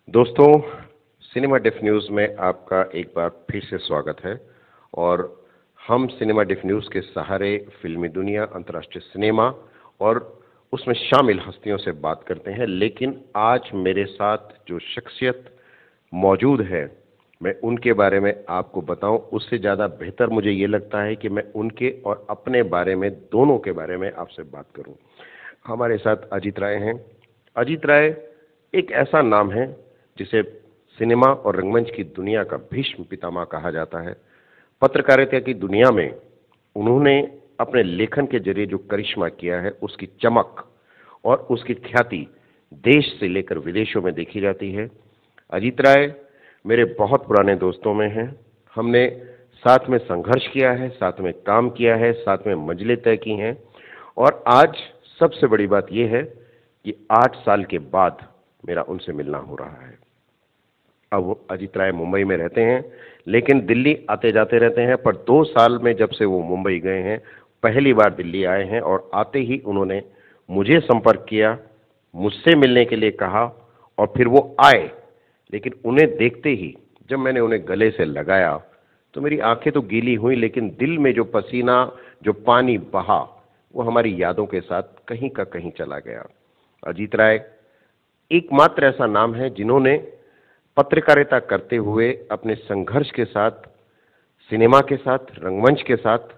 दोस्तों, सिनेमा डिफ न्यूज़ में आपका एक बार फिर से स्वागत है। और हम सिनेमा डिफ न्यूज़ के सहारे फिल्मी दुनिया, अंतर्राष्ट्रीय सिनेमा और उसमें शामिल हस्तियों से बात करते हैं। लेकिन आज मेरे साथ जो शख्सियत मौजूद है, मैं उनके बारे में आपको बताऊं, उससे ज़्यादा बेहतर मुझे ये लगता है कि मैं उनके और अपने बारे में, दोनों के बारे में आपसे बात करूं। हमारे साथ अजीत राय हैं। अजीत राय एक ऐसा नाम है जिसे सिनेमा और रंगमंच की दुनिया का भीष्म पितामह कहा जाता है। पत्रकारिता की दुनिया में उन्होंने अपने लेखन के जरिए जो करिश्मा किया है, उसकी चमक और उसकी ख्याति देश से लेकर विदेशों में देखी जाती है। अजीत राय मेरे बहुत पुराने दोस्तों में हैं। हमने साथ में संघर्ष किया है, साथ में काम किया है, साथ में मंजिलें तय की हैं। और आज सबसे बड़ी बात यह है कि 8 साल के बाद मेरा उनसे मिलना हो रहा है। अब वो अजीत राय मुंबई में रहते हैं, लेकिन दिल्ली आते जाते रहते हैं। पर 2 साल में जब से वो मुंबई गए हैं, पहली बार दिल्ली आए हैं और आते ही उन्होंने मुझे संपर्क किया, मुझसे मिलने के लिए कहा और फिर वो आए। लेकिन उन्हें देखते ही जब मैंने उन्हें गले से लगाया तो मेरी आंखें तो गीली हुई, लेकिन दिल में जो पसीना, जो पानी बहा, वो हमारी यादों के साथ कहीं का कहीं चला गया। अजीत राय एकमात्र ऐसा नाम है जिन्होंने पत्रकारिता करते हुए अपने संघर्ष के साथ, सिनेमा के साथ, रंगमंच के साथ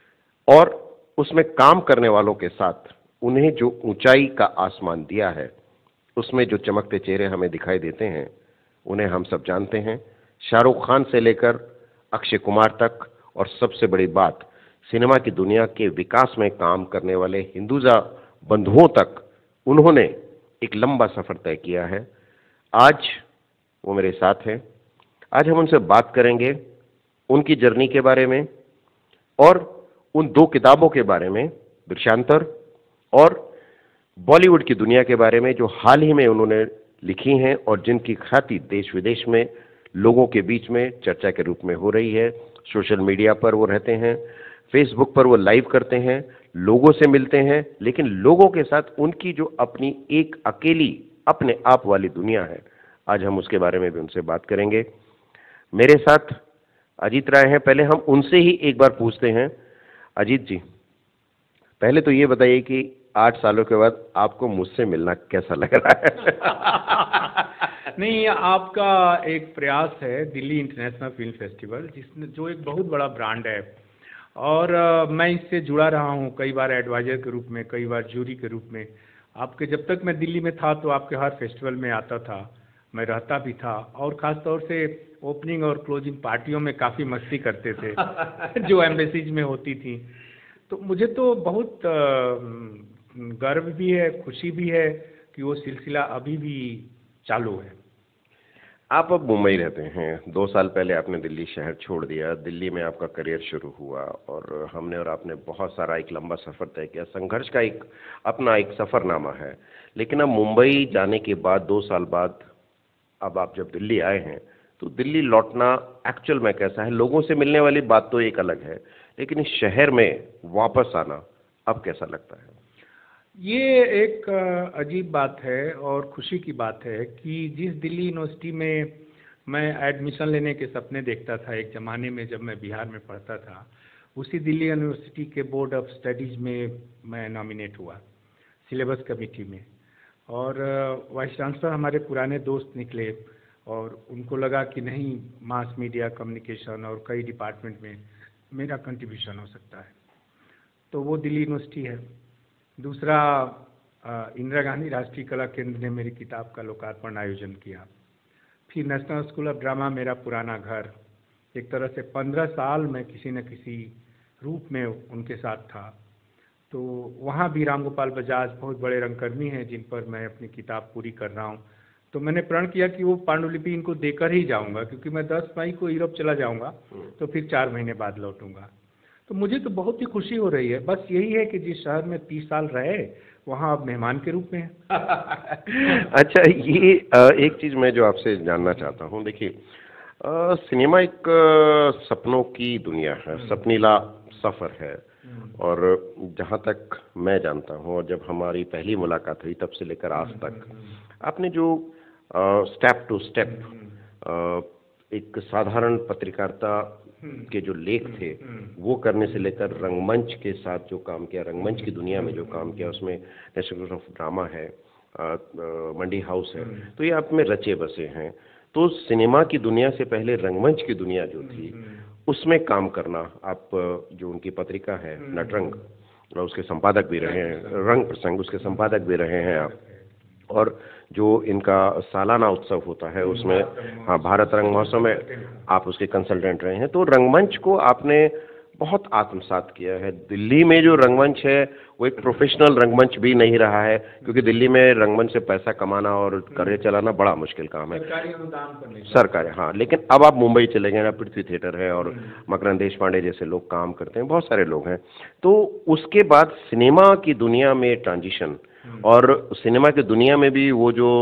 और उसमें काम करने वालों के साथ उन्हें जो ऊंचाई का आसमान दिया है, उसमें जो चमकते चेहरे हमें दिखाई देते हैं, उन्हें हम सब जानते हैं। शाहरुख खान से लेकर अक्षय कुमार तक, और सबसे बड़ी बात, सिनेमा की दुनिया के विकास में काम करने वाले हिंदुजा बंधुओं तक उन्होंने एक लंबा सफर तय किया है। आज वो मेरे साथ हैं। आज हम उनसे बात करेंगे उनकी जर्नी के बारे में और उन 2 किताबों के बारे में, दृश्यांतर और बॉलीवुड की दुनिया के बारे में, जो हाल ही में उन्होंने लिखी हैं और जिनकी ख्याति देश विदेश में लोगों के बीच में चर्चा के रूप में हो रही है। सोशल मीडिया पर वो रहते हैं, फेसबुक पर वो लाइव करते हैं, लोगों से मिलते हैं, लेकिन लोगों के साथ उनकी जो अपनी एक अकेली अपने आप वाली दुनिया है, आज हम उसके बारे में भी उनसे बात करेंगे। मेरे साथ अजीत राय हैं। पहले हम उनसे ही एक बार पूछते हैं। अजीत जी, पहले तो ये बताइए कि 8 सालों के बाद आपको मुझसे मिलना कैसा लग रहा है? नहीं, आपका एक प्रयास है दिल्ली इंटरनेशनल फिल्म फेस्टिवल, जिसमें जो एक बहुत बड़ा ब्रांड है और मैं इससे जुड़ा रहा हूँ कई बार एडवाइजर के रूप में, कई बार जूरी के रूप में। आपके जब तक मैं दिल्ली में था तो आपके हर फेस्टिवल में आता था, मैं रहता भी था और ख़ास तौर से ओपनिंग और क्लोजिंग पार्टियों में काफ़ी मस्ती करते थे जो एम्बेसीज में होती थी। तो मुझे तो बहुत गर्व भी है, खुशी भी है कि वो सिलसिला अभी भी चालू है। आप अब मुंबई रहते हैं। 2 साल पहले आपने दिल्ली शहर छोड़ दिया, दिल्ली में आपका करियर शुरू हुआ और हमने और आपने बहुत सारा एक लंबा सफ़र तय किया। संघर्ष का एक अपना एक सफ़रनामा है। लेकिन अब मुंबई जाने के बाद 2 साल बाद अब आप जब दिल्ली आए हैं, तो दिल्ली लौटना एक्चुअल में कैसा है? लोगों से मिलने वाली बात तो एक अलग है, लेकिन इस शहर में वापस आना अब कैसा लगता है? ये एक अजीब बात है और खुशी की बात है कि जिस दिल्ली यूनिवर्सिटी में मैं एडमिशन लेने के सपने देखता था एक ज़माने में जब मैं बिहार में पढ़ता था, उसी दिल्ली यूनिवर्सिटी के बोर्ड ऑफ स्टडीज़ में मैं नॉमिनेट हुआ सिलेबस कमेटी में। और वाइस चांसलर हमारे पुराने दोस्त निकले और उनको लगा कि नहीं, मास मीडिया, कम्युनिकेशन और कई डिपार्टमेंट में मेरा कंट्रीब्यूशन हो सकता है, तो वो दिल्ली यूनिवर्सिटी है। दूसरा, इंदिरा गांधी राष्ट्रीय कला केंद्र ने मेरी किताब का लोकार्पण आयोजन किया। फिर नेशनल स्कूल ऑफ ड्रामा, मेरा पुराना घर। एक तरह से 15 साल मैं किसी न किसी रूप में उनके साथ था। तो वहाँ भी राम गोपाल बजाज बहुत बड़े रंगकर्मी हैं जिन पर मैं अपनी किताब पूरी कर रहा हूँ। तो मैंने प्रण किया कि वो पांडुलिपि इनको देकर ही जाऊँगा, क्योंकि मैं 10 मई को यूरोप चला जाऊँगा, तो फिर 4 महीने बाद लौटूँगा। तो मुझे तो बहुत ही खुशी हो रही है। बस यही है कि जिस शहर में 30 साल रहे, वहाँ अब मेहमान के रूप में है। अच्छा, ये एक चीज़ मैं जो आपसे जानना चाहता हूँ, देखिए, सिनेमा एक सपनों की दुनिया है, सपनीला सफ़र है। और जहाँ तक मैं जानता हूँ और जब हमारी पहली मुलाकात हुई तब से लेकर आज तक आपने जो स्टेप टू स्टेप एक साधारण पत्रकारिता के जो लेख थे वो करने से लेकर रंगमंच के साथ जो काम किया, रंगमंच की दुनिया में जो काम किया, उसमें नेशनल ऑफ ड्रामा है, मंडी हाउस है, तो ये आप में रचे बसे हैं। तो सिनेमा की दुनिया से पहले रंगमंच की दुनिया जो थी उसमें काम करना, आप जो उनकी पत्रिका है नटरंग, और उसके संपादक भी रहे हैं, रंग प्रसंग उसके संपादक भी रहे हैं आप, और जो इनका सालाना उत्सव होता है उसमें, हाँ, भारत रंग महोत्सव में आप उसके कंसल्टेंट रहे हैं। तो रंगमंच को आपने बहुत आत्मसात किया है। दिल्ली में जो रंगमंच है वो एक प्रोफेशनल रंगमंच भी नहीं रहा है, क्योंकि दिल्ली में रंगमंच से पैसा कमाना और करियर चलाना बड़ा मुश्किल काम है, सरकारी अनुदान पर नहीं। सरकारी, हाँ। लेकिन अब आप मुंबई चले गए ना, पृथ्वी थिएटर है और मकरंद देशपांडे जैसे लोग काम करते हैं, बहुत सारे लोग हैं। तो उसके बाद सिनेमा की दुनिया में ट्रांजिशन, और सिनेमा की दुनिया में भी वो जो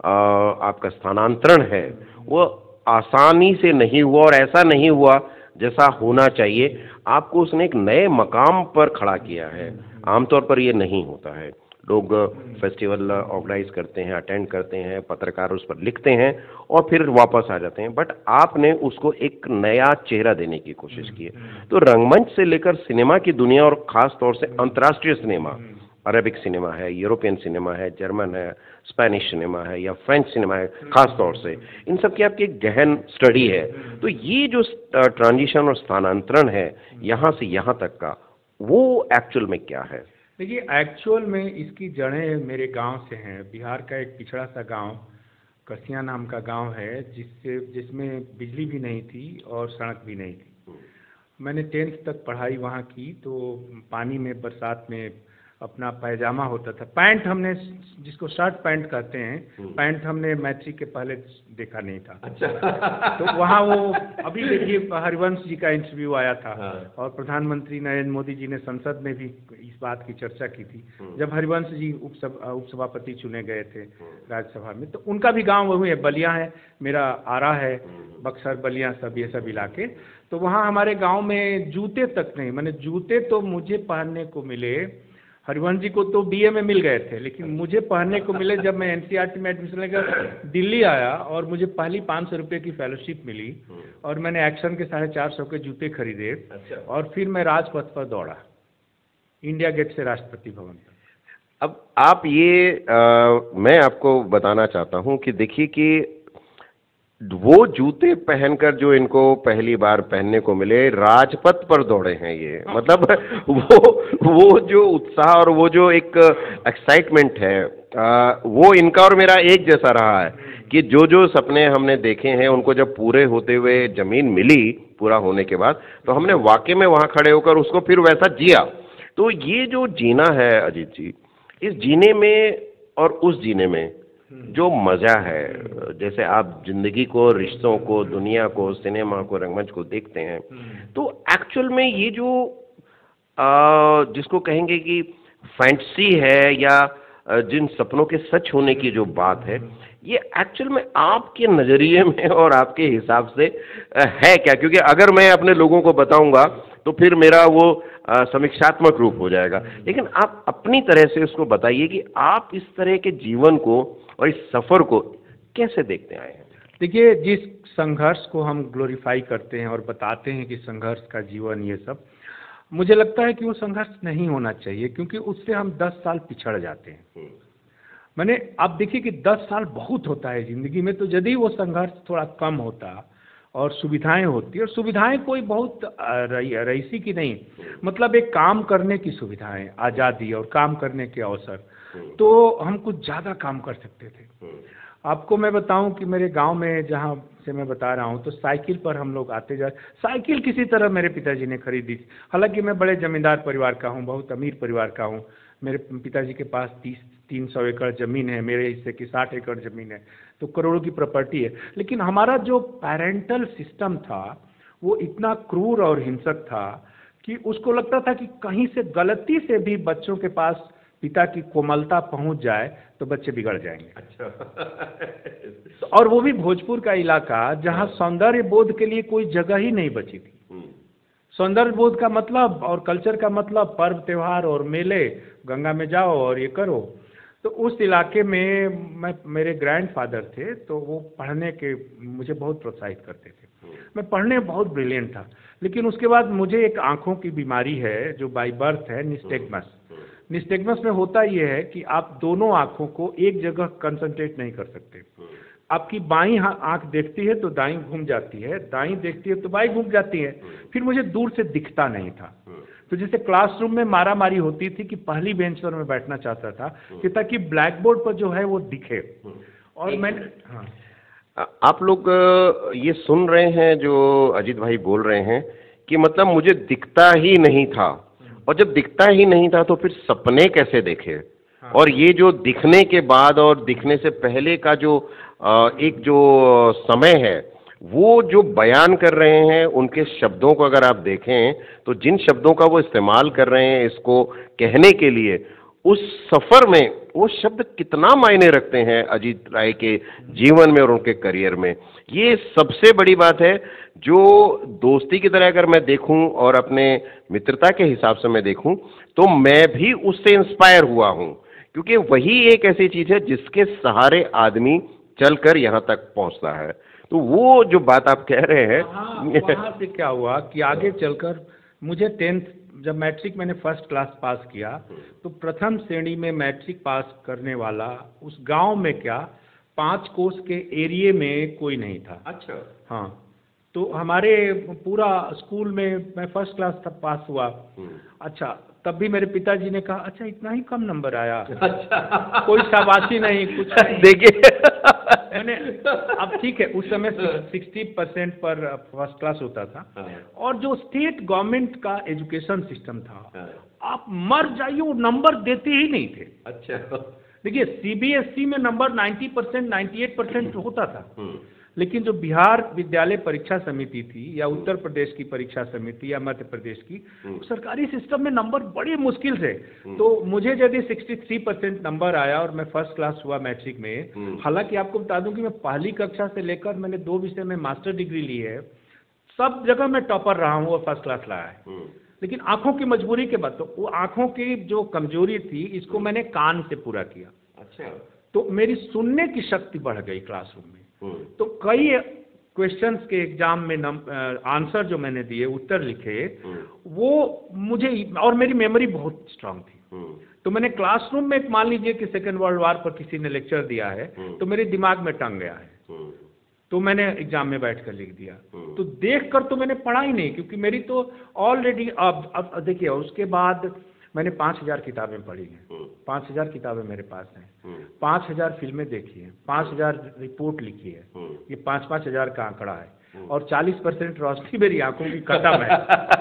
आपका स्थानांतरण है वो आसानी से नहीं हुआ, और ऐसा नहीं हुआ जैसा होना चाहिए। आपको उसने एक नए मकाम पर खड़ा किया है। आमतौर पर ये नहीं होता है। लोग फेस्टिवल ऑर्गेनाइज करते हैं, अटेंड करते हैं, पत्रकार उस पर लिखते हैं और फिर वापस आ जाते हैं, बट आपने उसको एक नया चेहरा देने की कोशिश की है। तो रंगमंच से लेकर सिनेमा की दुनिया, और खास तौर से अंतर्राष्ट्रीय सिनेमा, अरेबिक सिनेमा है, यूरोपियन सिनेमा है, जर्मन है, स्पेनिश सिनेमा है या फ्रेंच सिनेमा है, खास तौर से इन सब की आपकी एक गहन स्टडी है। तो ये जो ट्रांजिशन और स्थानांतरण है यहाँ से यहाँ तक का, वो एक्चुअल में क्या है? देखिए, एक्चुअल में इसकी जड़ें मेरे गांव से हैं। बिहार का एक पिछड़ा सा गांव, कसिया नाम का गांव है, जिसमें बिजली भी नहीं थी और सड़क भी नहीं थी। मैंने 10th तक पढ़ाई वहाँ की। तो पानी में, बरसात में अपना पैजामा होता था, पैंट हमने, जिसको शर्ट पैंट कहते हैं, पैंट हमने मैट्रिक के पहले देखा नहीं था। अच्छा। तो वहाँ वो, अभी देखिए हरिवंश जी का इंटरव्यू आया था, हाँ। और प्रधानमंत्री नरेंद्र मोदी जी ने संसद में भी इस बात की चर्चा की थी जब हरिवंश जी उपसभापति चुने गए थे राज्यसभा में। तो उनका भी गाँव वही है, बलिया है, मेरा आरा है, बक्सर बलिया सब ये सब इलाके। तो वहाँ हमारे गाँव में जूते तक नहीं, मैंने जूते तो मुझे पहनने को मिले, हरिवंश जी को तो BA में मिल गए थे, लेकिन मुझे पढ़ने को मिले जब मैं NCERT में एडमिशन लेकर दिल्ली आया, और मुझे पहली 500 रुपये की फेलोशिप मिली, और मैंने एक्शन के 450 के जूते खरीदे। अच्छा। और फिर मैं राजपथ पर दौड़ा, इंडिया गेट से राष्ट्रपति भवन तक। अब आप ये मैं आपको बताना चाहता हूँ कि देखिए कि वो जूते पहनकर जो इनको पहली बार पहनने को मिले, राजपथ पर दौड़े हैं ये, मतलब वो जो उत्साह और वो जो एक एक्साइटमेंट है, वो इनका और मेरा एक जैसा रहा है कि जो जो सपने हमने देखे हैं उनको जब पूरे होते हुए जमीन मिली पूरा होने के बाद, तो हमने वाकई में वहाँ खड़े होकर उसको फिर वैसा जिया। तो ये जो जीना है अजीत जी, इस जीने में और उस जीने में जो मजा है, जैसे आप जिंदगी को, रिश्तों को, दुनिया को, सिनेमा को, रंगमंच को देखते हैं, तो एक्चुअल में ये जो जिसको कहेंगे कि फैंटेसी है या जिन सपनों के सच होने की जो बात है, ये एक्चुअल में आपके नजरिए में और आपके हिसाब से है क्या? क्योंकि अगर मैं अपने लोगों को बताऊंगा तो फिर मेरा वो समीक्षात्मक रूप हो जाएगा, लेकिन आप अपनी तरह से उसको बताइए कि आप इस तरह के जीवन को और इस सफर को कैसे देखते आए हैं? देखिए, जिस संघर्ष को हम ग्लोरीफाई करते हैं और बताते हैं कि संघर्ष का जीवन, ये सब मुझे लगता है कि वो संघर्ष नहीं होना चाहिए, क्योंकि उससे हम 10 साल पिछड़ जाते हैं। मैंने, आप देखिए कि 10 साल बहुत होता है ज़िंदगी में, तो यदि वो संघर्ष थोड़ा कम होता और सुविधाएं होती, और सुविधाएं कोई बहुत रईसी की नहीं, मतलब एक काम करने की सुविधाएं, आज़ादी और काम करने के अवसर, तो हम कुछ ज़्यादा काम कर सकते थे। आपको मैं बताऊं कि मेरे गांव में, जहां से मैं बता रहा हूं, तो साइकिल पर हम लोग आते जाते, साइकिल किसी तरह मेरे पिताजी ने खरीदी। हालांकि मैं बड़े जमींदार परिवार का हूं, बहुत अमीर परिवार का हूं। मेरे पिताजी के पास 300 एकड़ ज़मीन है, मेरे हिस्से की 60 एकड़ ज़मीन है, तो करोड़ों की प्रॉपर्टी है। लेकिन हमारा जो पेरेंटल सिस्टम था वो इतना क्रूर और हिंसक था कि उसको लगता था कि कहीं से गलती से भी बच्चों के पास पिता की कोमलता पहुंच जाए तो बच्चे बिगड़ जाएंगे। अच्छा। और वो भी भोजपुर का इलाका जहां सौंदर्य बोध के लिए कोई जगह ही नहीं बची थी। सौंदर्य बोध का मतलब और कल्चर का मतलब पर्व त्योहार और मेले, गंगा में जाओ और ये करो। तो उस इलाके में मैं, मेरे ग्रैंडफादर थे, तो वो पढ़ने के मुझे बहुत प्रोत्साहित करते थे। मैं पढ़ने में बहुत ब्रिलियंट था, लेकिन उसके बाद मुझे एक आँखों की बीमारी है जो बाई बर्थ है, निस्टेग्मस। निस्टेग्मस में होता ये है कि आप दोनों आँखों को एक जगह कंसंट्रेट नहीं कर सकते। आपकी बाईं आँख देखती है तो दाईं घूम जाती है, दाईं देखती है तो बाईं घूम जाती है। फिर मुझे दूर से दिखता नहीं था। तो जैसे क्लासरूम में मारा मारी होती थी कि पहली बेंच पर मैं बैठना चाहता था कि ताकि ब्लैक बोर्ड पर जो है वो दिखे। और मैंने, हाँ, आप लोग ये सुन रहे हैं जो अजीत भाई बोल रहे हैं कि मतलब मुझे दिखता ही नहीं था, और जब दिखता ही नहीं था तो फिर सपने कैसे देखे। हाँ, और ये जो दिखने के बाद और दिखने से पहले का जो एक जो समय है, वो जो बयान कर रहे हैं, उनके शब्दों को अगर आप देखें तो जिन शब्दों का वो इस्तेमाल कर रहे हैं इसको कहने के लिए, उस सफर में वो शब्द कितना मायने रखते हैं अजीत राय के जीवन में और उनके करियर में। ये सबसे बड़ी बात है जो दोस्ती की तरह अगर मैं देखूं और अपने मित्रता के हिसाब से मैं देखूं तो मैं भी उससे इंस्पायर हुआ हूं, क्योंकि वही एक ऐसी चीज है जिसके सहारे आदमी चलकर यहां तक पहुंचता है। तो वो जो बात आप कह रहे हैं, वहाँ से क्या हुआ कि आगे चलकर मुझे 10th जब मैट्रिक मैंने फर्स्ट क्लास पास किया, तो प्रथम श्रेणी में मैट्रिक पास करने वाला उस गांव में क्या 5 कोस के एरिया में कोई नहीं था। अच्छा, हाँ, तो हमारे पूरा स्कूल में मैं फर्स्ट क्लास तक पास हुआ। अच्छा, तब भी मेरे पिताजी ने कहा अच्छा इतना ही कम नंबर आया। अच्छा, कोई शाबाशी नहीं, कुछ नहीं। देखिए मैंने, अब ठीक है, उस समय 60% पर फर्स्ट क्लास होता था। और जो स्टेट गवर्नमेंट का एजुकेशन सिस्टम था, आप मर जाइए वो नंबर देते ही नहीं थे। अच्छा, देखिए सीबीएसई में नंबर 90%, 98% होता था, लेकिन जो बिहार विद्यालय परीक्षा समिति थी या उत्तर प्रदेश की परीक्षा समिति या मध्य प्रदेश की, सरकारी सिस्टम में नंबर बड़ी मुश्किल से। तो मुझे यदि 63% नंबर आया और मैं फर्स्ट क्लास हुआ मैट्रिक में। हालांकि आपको बता दूं कि मैं पहली कक्षा से लेकर मैंने 2 विषय में मास्टर डिग्री ली है, सब जगह मैं टॉपर रहा हूँ और फर्स्ट क्लास लाया है। लेकिन आंखों की मजबूरी के बाद, तो वो आंखों की जो कमजोरी थी इसको मैंने कान से पूरा किया। अच्छा, तो मेरी सुनने की शक्ति बढ़ गई क्लासरूम में। तो कई क्वेश्चंस के एग्जाम में आंसर जो मैंने दिए, उत्तर लिखे, वो मुझे, और मेरी मेमोरी बहुत स्ट्रांग थी। तो मैंने क्लासरूम में, मान लीजिए कि सेकेंड वर्ल्ड वॉर पर किसी ने लेक्चर दिया है तो मेरे दिमाग में टंग गया है, तो मैंने एग्जाम में बैठकर लिख दिया। तो देखकर तो मैंने पढ़ा ही नहीं, क्योंकि मेरी तो ऑलरेडी, अब देखिए उसके बाद मैंने 5000 किताबें पढ़ी हैं, 5000 किताबें मेरे पास हैं, 5000 फिल्में देखी हैं, 5000 रिपोर्ट लिखी है, ये 5-5 हजार का आंकड़ा है, और 40% रोशनी मेरी आंखों की खत्म है,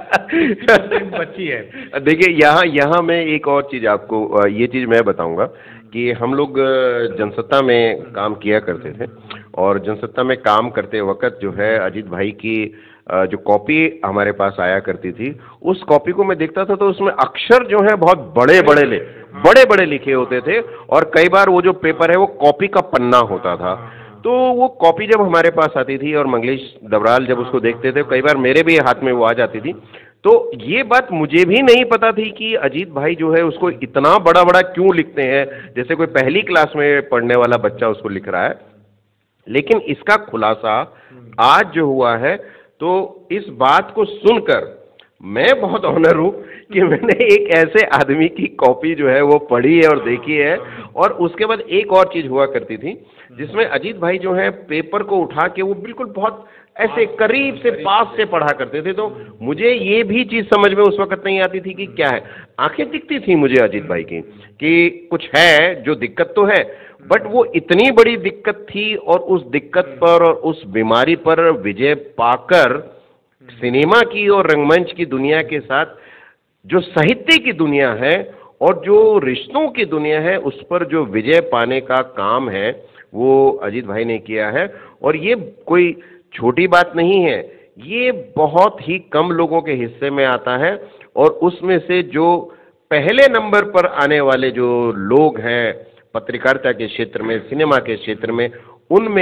60% बची है। देखिए यहाँ मैं एक और चीज आपको, ये चीज मैं बताऊंगा कि हम लोग जनसत्ता में काम किया करते थे, और जनसत्ता में काम करते वक्त जो है अजीत भाई की जो कॉपी हमारे पास आया करती थी, उस कॉपी को मैं देखता था तो उसमें अक्षर जो है बहुत बड़े बड़े लिखे होते थे, और कई बार वो जो पेपर है वो कॉपी का पन्ना होता था। तो वो कॉपी जब हमारे पास आती थी और मंगलेश डबराल जब उसको देखते थे, कई बार मेरे भी हाथ में वो आ जाती थी। तो ये बात मुझे भी नहीं पता थी कि अजीत भाई जो है उसको इतना बड़ा बड़ा क्यों लिखते हैं, जैसे कोई पहली क्लास में पढ़ने वाला बच्चा उसको लिख रहा है। लेकिन इसका खुलासा आज जो हुआ है, तो इस बात को सुनकर मैं बहुत ऑनर हूं कि मैंने एक ऐसे आदमी की कॉपी जो है वो पढ़ी है और देखी है। और उसके बाद एक और चीज हुआ करती थी जिसमें अजीत भाई जो है पेपर को उठा के वो बिल्कुल बहुत ऐसे करीब से पास से पढ़ा करते थे। तो मुझे ये भी चीज समझ में उस वक्त नहीं आती थी कि क्या है, आंखें दिखती थी मुझे अजीत भाई की कि कुछ है, जो दिक्कत तो है, बट वो इतनी बड़ी दिक्कत थी, और उस दिक्कत पर और उस बीमारी पर विजय पाकर सिनेमा की और रंगमंच की दुनिया के साथ जो साहित्य की दुनिया है और जो रिश्तों की दुनिया है, उस पर जो विजय पाने का काम है वो अजीत भाई ने किया है। और ये कोई छोटी बात नहीं है, ये बहुत ही कम लोगों के हिस्से में आता है। और उसमें से जो पहले नंबर पर आने वाले जो लोग हैं पत्रकारिता के क्षेत्र में, सिनेमा के क्षेत्र में, उनमें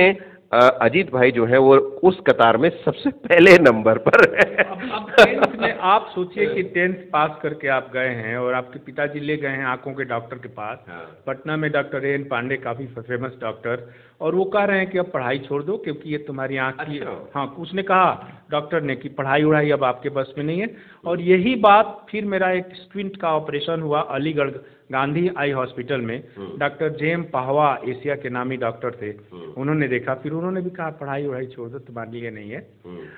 अजीत भाई जो है वो उस कतार में सबसे पहले नंबर पर है। अब 10th में आप सोचिए कि 10th पास करके आप गए हैं और आपके पिताजी ले गए हैं आंखों के डॉक्टर के पास, पटना में डॉक्टर एन पांडे, काफ़ी फेमस डॉक्टर, और वो कह रहे हैं कि अब पढ़ाई छोड़ दो क्योंकि ये तुम्हारी आँख की। हाँ, उसने कहा डॉक्टर ने कि पढ़ाई उढ़ाई अब आपके बस में नहीं है। और यही बात फिर मेरा एक स्क्विंट का ऑपरेशन हुआ अलीगढ़ गांधी आई हॉस्पिटल में, डॉक्टर जेम पाहवा एशिया के नामी डॉक्टर थे, उन्होंने देखा, फिर उन्होंने भी कहा पढ़ाई वढ़ाई छोड़ दो, तुम्हारे लिए नहीं है।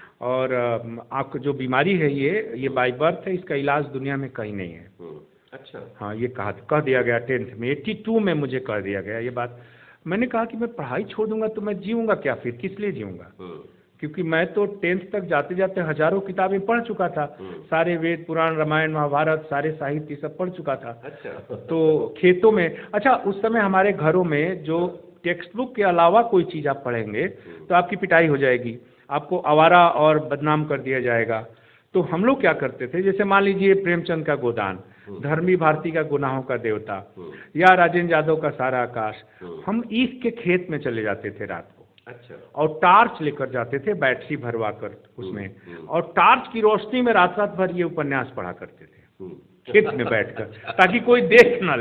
और आपको जो बीमारी है ये बाई बर्थ है, इसका इलाज दुनिया में कहीं नहीं है। अच्छा। हाँ, ये कह दिया गया 10th में, 82 में मुझे कह दिया गया ये बात। मैंने कहा कि मैं पढ़ाई छोड़ दूंगा तो मैं जीऊँगा क्या, फिर किस लिए जीऊँगा, क्योंकि मैं तो 10th तक जाते जाते हजारों किताबें पढ़ चुका था, सारे वेद पुराण रामायण महाभारत सारे साहित्य सब पढ़ चुका था। अच्छा। तो खेतों में, अच्छा उस समय हमारे घरों में जो टेक्स्ट बुक के अलावा कोई चीज़ आप पढ़ेंगे तो आपकी पिटाई हो जाएगी, आपको आवारा और बदनाम कर दिया जाएगा। तो हम लोग क्या करते थे, जैसे मान लीजिए प्रेमचंद का गोदान, धर्मी भारती का गुनाहों का देवता, या राजेंद्र यादव का सारा आकाश, हम ईख के खेत में चले जाते थे रात को। अच्छा। और टार्च लेकर जाते थे, बैटरी भरवा कर उसमें, और टार्च की रोशनी में रात रात भर ये उपन्यास पढ़ा करते थे खेत में बैठकर, ताकि कोई देख ना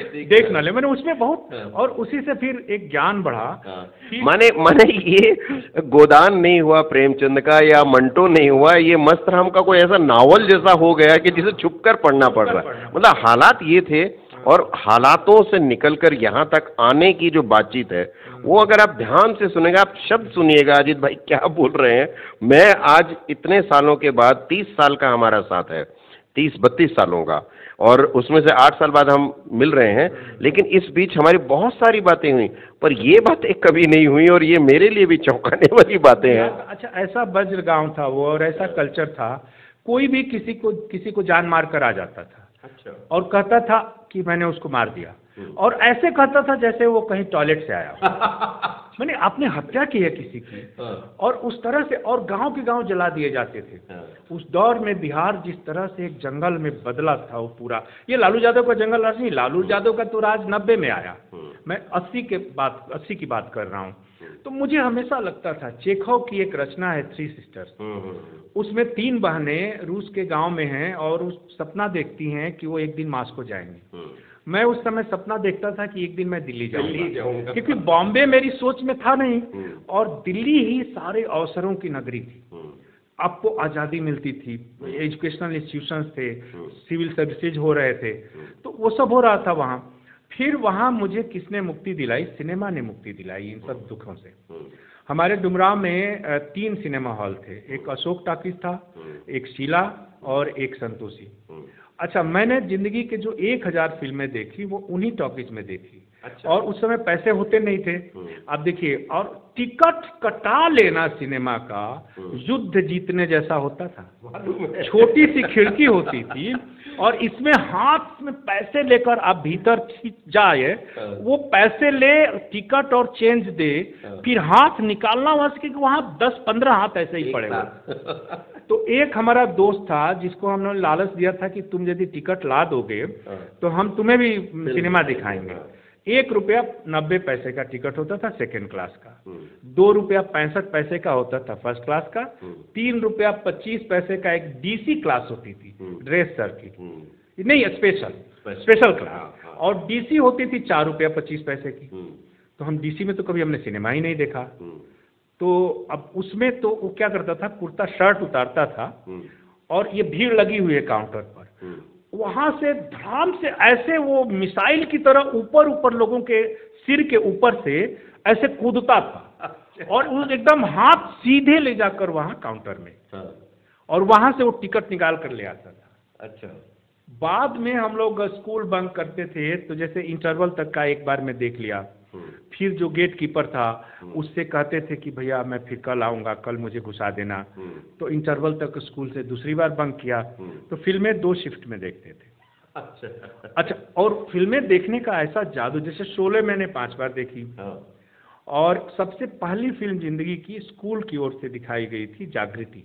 ले। मैंने उसमें बहुत, और उसी से फिर एक ज्ञान बढ़ा। माने ये गोदान नहीं हुआ प्रेमचंद का या मंटो नहीं हुआ, ये मस्त राम का कोई ऐसा नावल जैसा हो गया कि जिसे छुपकर पढ़ना पड़ रहा है। मतलब हालात ये थे, और हालातों से निकलकर यहाँ तक आने की जो बातचीत है वो अगर आप ध्यान से सुनेगा, आप शब्द सुनिएगा अजीत भाई क्या बोल रहे हैं। मैं आज इतने सालों के बाद, 30 साल का हमारा साथ है, 30-32 सालों का, और उसमें से 8 साल बाद हम मिल रहे हैं, लेकिन इस बीच हमारी बहुत सारी बातें हुई, पर ये बातें कभी नहीं हुई, और ये मेरे लिए भी चौंकाने वाली बातें हैं। अच्छा, ऐसा वज्र गांव था वो, और ऐसा कल्चर था, कोई भी किसी को जान मार कर आ जाता था। अच्छा। और कहता था कि मैंने उसको मार दिया, और ऐसे कहता था जैसे वो कहीं टॉयलेट से आया मैंने आपने हत्या की है किसी की। और उस तरह से, और गांव के गांव जला दिए जाते थे। उस दौर में बिहार जिस तरह से एक जंगल में बदला था वो पूरा, ये लालू यादव का जंगल राज नहीं, लालू यादव का तो राज 90 में आया, मैं 80 की बात कर रहा हूँ। तो मुझे हमेशा लगता था, चेखव की एक रचना है थ्री सिस्टर्स, उसमें 3 बहनें रूस के गांव में हैं और उस सपना देखती हैं कि वो एक दिन मॉस्को जाएंगे। मैं उस समय सपना देखता था कि एक दिन मैं दिल्ली जाऊंगा, क्योंकि बॉम्बे मेरी सोच में था नहीं, और दिल्ली ही सारे अवसरों की नगरी थी। आपको आज़ादी मिलती थी, एजुकेशनल इंस्टीट्यूशंस थे, सिविल सर्विसेज हो रहे थे, तो वो सब हो रहा था वहाँ। फिर वहाँ मुझे किसने मुक्ति दिलाई? सिनेमा ने मुक्ति दिलाई इन सब दुखों से। हमारे डुमराव में 3 सिनेमा हॉल थे, एक अशोक टॉकीज था, एक शीला और एक संतोषी। अच्छा, मैंने जिंदगी के जो 1000 फिल्में देखी वो उन्हीं टॉकीज में देखी। अच्छा। और उस समय पैसे होते नहीं थे, आप देखिए, और टिकट कटा लेना सिनेमा का युद्ध जीतने जैसा होता था। छोटी सी खिड़की होती थी, और इसमें हाथ में पैसे लेकर आप भीतर जाए, वो पैसे ले, टिकट और चेंज दे, फिर हाथ निकालना वहाँ 10-15 हाथ ऐसे ही पड़े हुए। तो एक हमारा दोस्त था जिसको हमने लालच दिया था कि तुम यदि टिकट ला दोगे तो हम तुम्हें भी सिनेमा दिखाएंगे। 1 रुपया 90 पैसे का टिकट होता था सेकेंड क्लास का, 2 रुपया 65 पैसे का होता था फर्स्ट क्लास का, 3 रुपया 25 पैसे का एक डीसी क्लास होती थी, ड्रेस सर की, नहीं स्पेशल क्लास, और डीसी होती थी 4 रुपया 25 पैसे की। तो हम डीसी में तो कभी हमने सिनेमा ही नहीं देखा। तो अब उसमें तो वो क्या करता था, कुर्ता शर्ट उतारता था, और ये भीड़ लगी हुई है काउंटर पर, वहां से धड़ाम से ऐसे वो मिसाइल की तरह ऊपर लोगों के सिर के ऊपर से ऐसे कूदता था, और वो एकदम हाथ सीधे ले जाकर वहां काउंटर में, और वहां से वो टिकट निकाल कर ले आता था। अच्छा। बाद में हम लोग स्कूल बंक करते थे, तो जैसे इंटरवल तक का एक बार मैं देख लिया, फिर जो गेट कीपर था उससे कहते थे कि भैया मैं फिर कल आऊँगा, कल मुझे घुसा देना। तो इंटरवल तक स्कूल से दूसरी बार बंक किया, तो फिल्में 2 शिफ्ट में देखते थे। अच्छा, और फिल्में देखने का ऐसा जादू, जैसे शोले मैंने 5 बार देखी, और सबसे पहली फिल्म जिंदगी की स्कूल की ओर से दिखाई गई थी जागृति,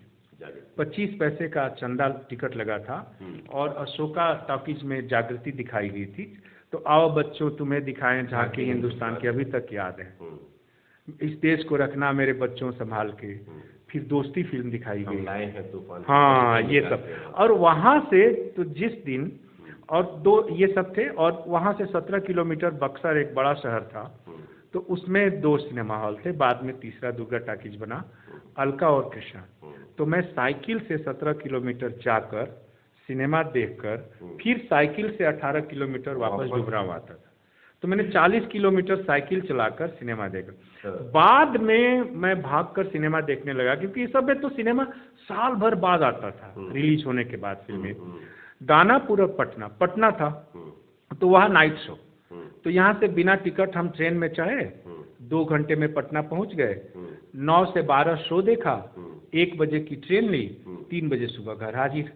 25 पैसे का चंदा टिकट लगा था, और अशोका टॉकीज में जागृति दिखाई गई थी। तो आओ बच्चों तुम्हें दिखाएं झांकी हिंदुस्तान की, अभी तक याद है। इस देश को रखना मेरे बच्चों संभाल के, फिर दोस्ती फिल्म दिखाई हम गई, लाए हैं तूफान, हाँ ये सब। और वहाँ से तो जिस दिन, और दो ये सब थे, और वहाँ से 17 किलोमीटर बक्सर एक बड़ा शहर था, तो उसमें 2 सिनेमा हॉल थे, बाद में तीसरा दुर्गा टाकीज बना, अलका और कृष्णा। तो मैं साइकिल से 17 किलोमीटर जाकर सिनेमा देखकर फिर साइकिल से 18 किलोमीटर वापस डुबरांव आता था। तो मैंने 40 किलोमीटर साइकिल चलाकर सिनेमा देखा। बाद में मैं भागकर सिनेमा देखने लगा, क्योंकि इस सब में तो सिनेमा साल भर बाद आता था रिलीज होने के बाद फिल्में। दानापुर और पटना था, तो वहाँ नाइट शो, तो यहाँ से बिना टिकट हम ट्रेन में चढ़े, 2 घंटे में पटना पहुँच गए, 9 से 12 शो देखा, 1 बजे की ट्रेन ली, 3 बजे सुबह घर हाजिर,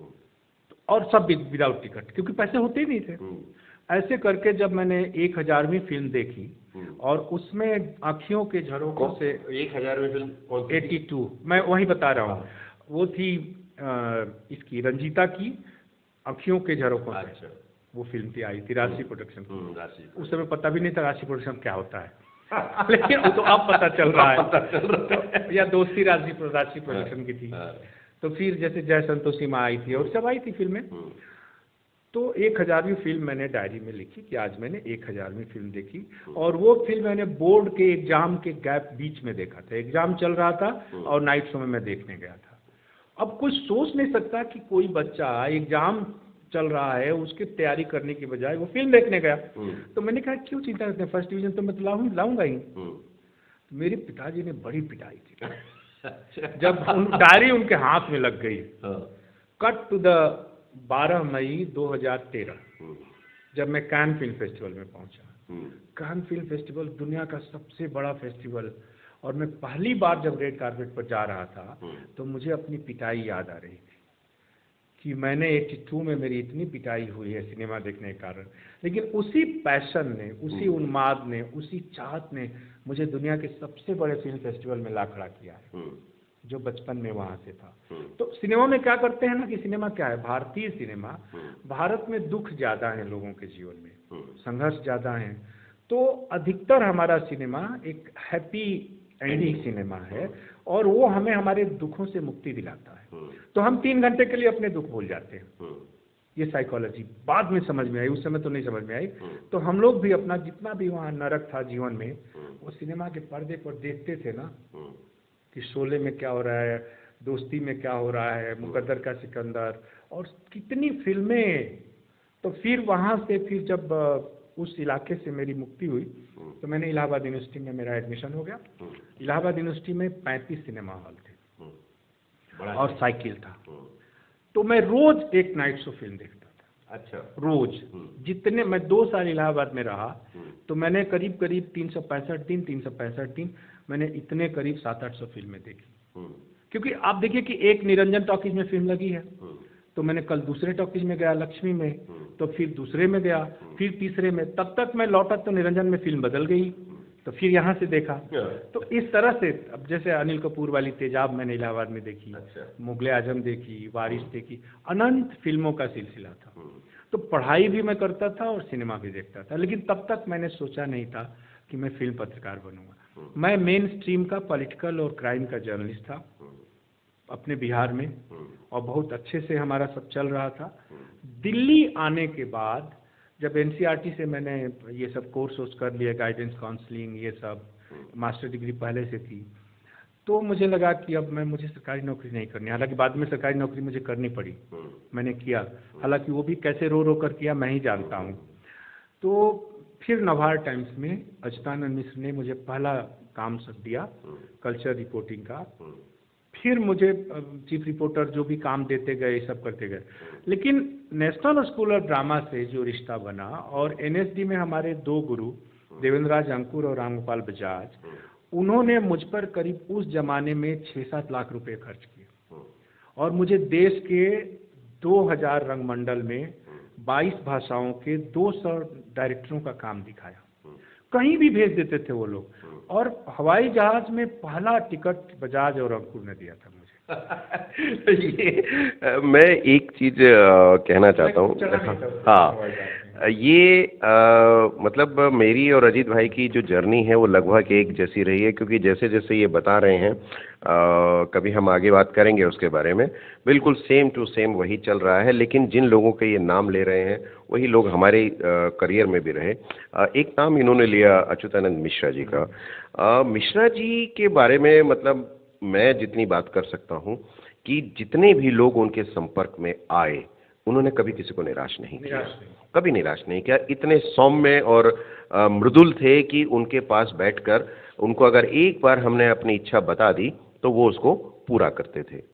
और सब विदाउट टिकट, क्योंकि पैसे होते ही नहीं थे। ऐसे करके जब मैंने 1000वीं फिल्म देखी, और उसमें आँखियों के झरोखों से 1000वीं फिल्म कौन सी? 82, मैं वही बता रहा हूँ, वो थी इसकी रंजीता की आँखियों के झरोखों से। अच्छा। वो फिल्म थी, आई थी राशि प्रोडक्शन राशि। उस समय पता भी नहीं था राशि प्रोडक्शन क्या होता है लेकिन वो तो अब पता चल रहा है। या दोस्ती राशि प्रोडक्शन की थी। तो फिर जैसे जय संतोषी माँ आई थी और सब आई थी फिल्में। तो 1000वीं फिल्म मैंने डायरी में लिखी कि आज मैंने 1000वीं फिल्म देखी, और वो फिल्म मैंने बोर्ड के एग्जाम के गैप बीच में देखा था। एग्जाम चल रहा था और नाइट शो में मैं देखने गया था। अब कुछ सोच नहीं सकता कि कोई बच्चा एग्जाम चल रहा है, उसकी तैयारी करने की बजाय वो फिल्म देखने गया। तो मैंने कहा क्यों चिंता करते हैं, फर्स्ट डिवीजन तो मैं तो लाऊंगा ही। तो मेरे पिताजी ने बड़ी पिटाई की जब डायरी उनके हाथ में लग गई। कट टू द 12 मई 2013, जब मैं कान फिल्म फेस्टिवल में पहुंचा। कान फिल्म फेस्टिवल दुनिया का सबसे बड़ा फेस्टिवल, और मैं पहली बार जब रेड कारपेट पर जा रहा था तो मुझे अपनी पिटाई याद आ रही थी कि मैंने 82 में मेरी इतनी पिटाई हुई है सिनेमा देखने के कारण। लेकिन उसी पैशन ने, उसी उन्माद ने, उसी चाहत ने मुझे दुनिया के सबसे बड़े फिल्म फेस्टिवल में ला खड़ा किया है, जो बचपन में वहाँ से था। तो सिनेमा में क्या करते हैं ना, कि सिनेमा क्या है, भारतीय सिनेमा, भारत में दुख ज़्यादा है लोगों के जीवन में, संघर्ष ज़्यादा है, तो अधिकतर हमारा सिनेमा एक हैप्पी एंडिंग सिनेमा है, और वो हमें हमारे दुखों से मुक्ति दिलाता है। तो हम 3 घंटे के लिए अपने दुख भूल जाते हैं। ये साइकोलॉजी बाद में समझ में आई, उस समय तो नहीं समझ में आई। तो हम लोग भी अपना जितना भी वहाँ नरक था जीवन में, वो सिनेमा के पर्दे पर देखते थे ना, कि शोले में क्या हो रहा है, दोस्ती में क्या हो रहा है, मुकद्दर का सिकंदर, और कितनी फिल्में। तो फिर वहाँ से फिर जब उस इलाके से मेरी मुक्ति हुई, तो मैंने इलाहाबाद यूनिवर्सिटी में मेरा एडमिशन हो गया। इलाहाबाद यूनिवर्सिटी में 35 सिनेमा हॉल थे और साइकिल था। तो मैं रोज एक नाइट शो फिल्म देखता था। अच्छा। रोज जितने, मैं 2 साल इलाहाबाद में रहा, तो मैंने करीब 365 दिन मैंने इतने करीब 700-800 फिल्में देखी। क्योंकि आप देखिए कि एक निरंजन टॉकीज में फिल्म लगी है, तो मैंने कल दूसरे टॉकीज में गया, लक्ष्मी में, तो फिर दूसरे में गया, फिर तीसरे में, तब तक मैं लौटा तो निरंजन में फिल्म बदल गई, तो फिर यहाँ से देखा। तो इस तरह से अब जैसे अनिल कपूर वाली तेजाब मैंने इलाहाबाद में देखी, मुगले आजम देखी, वारिस देखी, अनंत फिल्मों का सिलसिला था। तो पढ़ाई भी मैं करता था और सिनेमा भी देखता था, लेकिन तब तक मैंने सोचा नहीं था कि मैं फिल्म पत्रकार बनूंगा। मैं मेन स्ट्रीम का पॉलिटिकल और क्राइम का जर्नलिस्ट था अपने बिहार में, और बहुत अच्छे से हमारा सब चल रहा था। दिल्ली आने के बाद जब एनसीईआरटी से मैंने ये सब कोर्स कर लिया, गाइडेंस काउंसलिंग, ये सब मास्टर डिग्री पहले से थी, तो मुझे लगा कि अब मुझे सरकारी नौकरी नहीं करनी। हालांकि बाद में सरकारी नौकरी मुझे करनी पड़ी, मैंने किया, हालांकि वो भी कैसे रो रो कर किया मैं ही जानता हूँ। तो फिर नवहार टाइम्स में अच्युतानंद मिश्र ने मुझे पहला काम सब दिया, कल्चर रिपोर्टिंग का। फिर मुझे चीफ रिपोर्टर जो भी काम देते गए, सब करते गए। लेकिन नेशनल स्कूल ऑफ ड्रामा से जो रिश्ता बना, और एनएसडी में हमारे 2 गुरु देवेंद्र राज अंकुर और रामगोपाल बजाज, उन्होंने मुझ पर करीब उस जमाने में 6-7 लाख रुपए खर्च किए, और मुझे देश के 2000 रंगमंडल में 22 भाषाओं के 200 डायरेक्टरों का काम दिखाया। कहीं भी भेज देते थे वो लोग, और हवाई जहाज में पहला टिकट बजाज और अंकुर ने दिया था मुझे। ये मैं एक चीज कहना चाहता हूँ। हाँ, मतलब मेरी और अजीत भाई की जो जर्नी है वो लगभग एक जैसी रही है, क्योंकि जैसे जैसे ये बता रहे हैं कभी हम आगे बात करेंगे उसके बारे में, बिल्कुल सेम टू सेम वही चल रहा है। लेकिन जिन लोगों के ये नाम ले रहे हैं वही लोग हमारे करियर में भी रहे। एक नाम इन्होंने लिया अच्युतानंद मिश्रा जी का। मिश्रा जी के बारे में मतलब मैं जितनी बात कर सकता हूँ कि जितने भी लोग उनके संपर्क में आए उन्होंने कभी किसी को निराश नहीं किया, कभी निराश नहीं किया। इतने सौम्य और मृदुल थे कि उनके पास बैठकर उनको अगर एक बार हमने अपनी इच्छा बता दी तो वो उसको पूरा करते थे।